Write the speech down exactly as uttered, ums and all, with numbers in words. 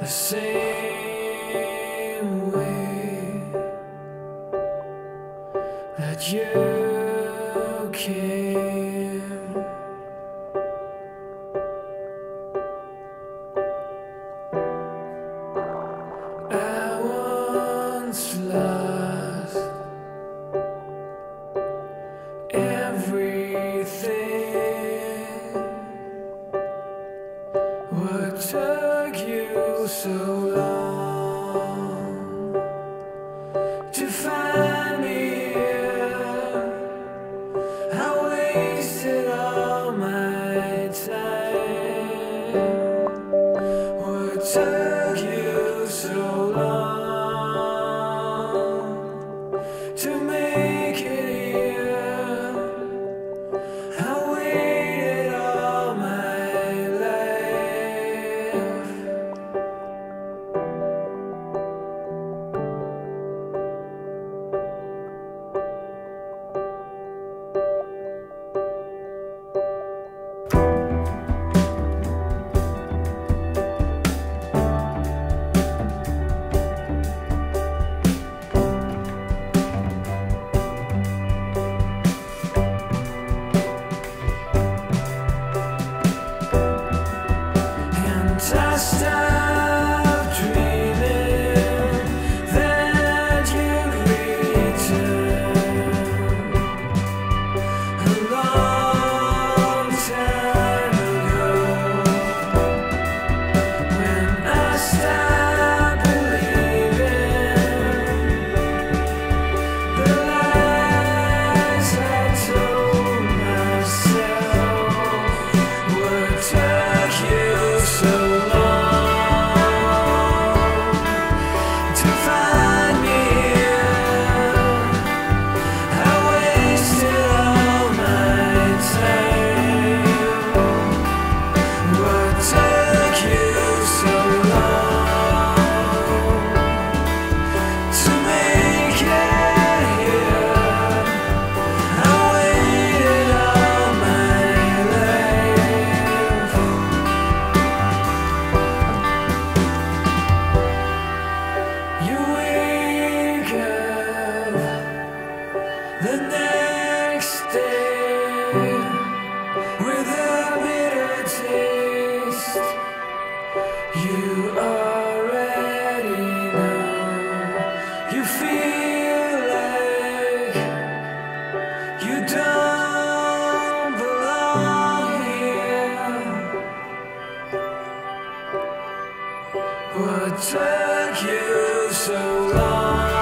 the same way that you came. I once lost everything. What took you so long to find me here? I wasted all my time. What took you so long to make it here? I waited all my life. And I stopped dreaming that you'd return a long time ago. When I stopped believing the lies I told myself. What took you so long to find me here? I wasted all my time. What took you so long to make it here? I waited all my life. You wake up the next day with a bitter taste. You already know. You feel like you don't belong here. What took you so long